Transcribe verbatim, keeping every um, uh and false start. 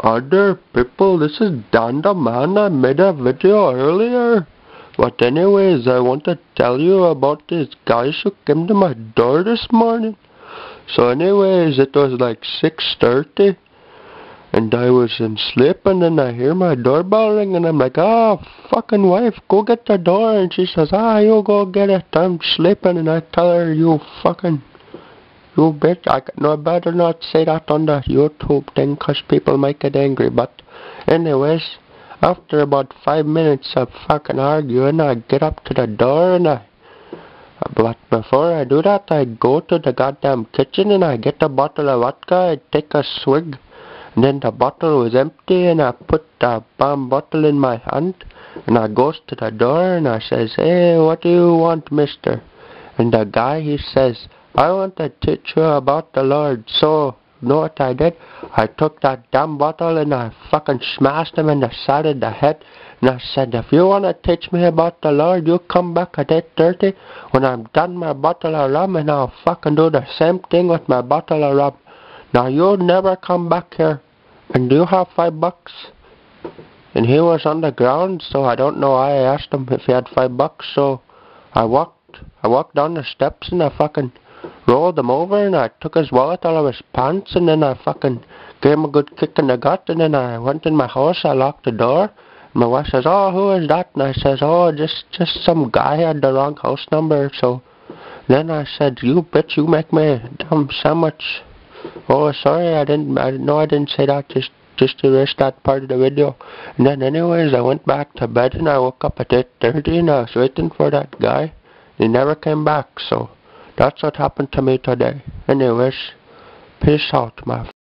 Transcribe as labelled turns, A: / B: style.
A: Other people, this is Dan the man. I made a video earlier. But anyways, I want to tell you about these guys who came to my door this morning. So anyways, it was like six thirty. And I was in sleep, and then I hear my doorbell ring, and I'm like, ah, oh, fucking wife, go get the door. And she says, ah, you go get it, I'm sleeping. And I tell her, you fucking, you bitch, I, no, I better not say that on the YouTube thing, cause people might get angry. But anyways, after about five minutes of fucking arguing, I get up to the door, and I, but before I do that, I go to the goddamn kitchen, and I get a bottle of vodka, I take a swig. And then the bottle was empty, and I put the bomb bottle in my hand, and I goes to the door, and I says, hey, what do you want, mister? And the guy, he says, I want to teach you about the Lord. So, you know what I did? I took that damn bottle, and I fucking smashed him in the side of the head, and I said, if you want to teach me about the Lord, you come back at eight thirty, when I'm done my bottle of rum, and I'll fucking do the same thing with my bottle of rum. Now you never come back here. And do you have five bucks? And he was on the ground, so I don't know why I asked him if he had five bucks. So I walked, I walked down the steps, and I fucking rolled him over, and I took his wallet out of his pants, and then I fucking gave him a good kick in the gut, and then I went in my house. I locked the door. And my wife says, "Oh, who is that?" And I says, "Oh, just just some guy had the wrong house number." So then I said, "You bitch, you make me a damn sandwich." Oh, sorry, I didn't, I no, I didn't say that, just, just to erase that part of the video. And then anyways, I went back to bed, and I woke up at eight thirty, and I was waiting for that guy. He never came back, so that's what happened to me today. Anyways, peace out, my